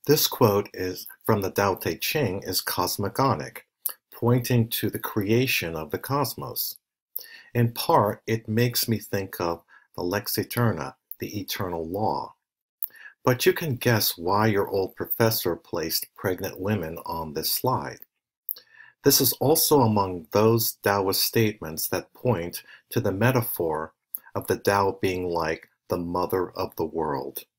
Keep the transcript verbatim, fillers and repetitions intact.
This quote is from the Tao Te Ching is cosmogonic, pointing to the creation of the cosmos. In part, it makes me think of the lex eterna, the eternal law. But you can guess why your old professor placed pregnant women on this slide. This is also among those Taoist statements that point to the metaphor of the Tao being like the mother of the world.